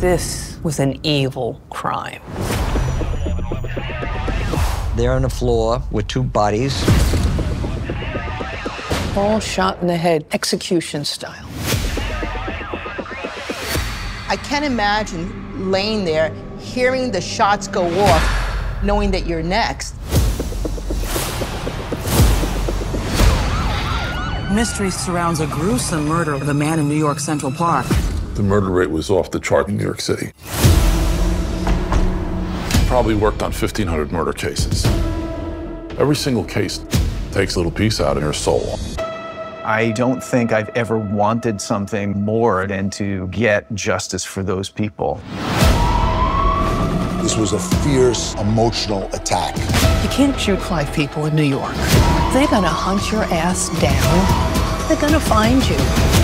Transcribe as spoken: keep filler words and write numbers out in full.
This was an evil crime. There on the floor with two bodies. All shot in the head, execution style. I can't imagine laying there, hearing the shots go off, knowing that you're next. Mystery surrounds a gruesome murder of a man in New York Central Park. The murder rate was off the chart in New York City. Probably worked on fifteen hundred murder cases. Every single case takes a little piece out of your soul. I don't think I've ever wanted something more than to get justice for those people. This was a fierce, emotional attack. You can't shoot five people in New York. They're gonna hunt your ass down. They're gonna find you.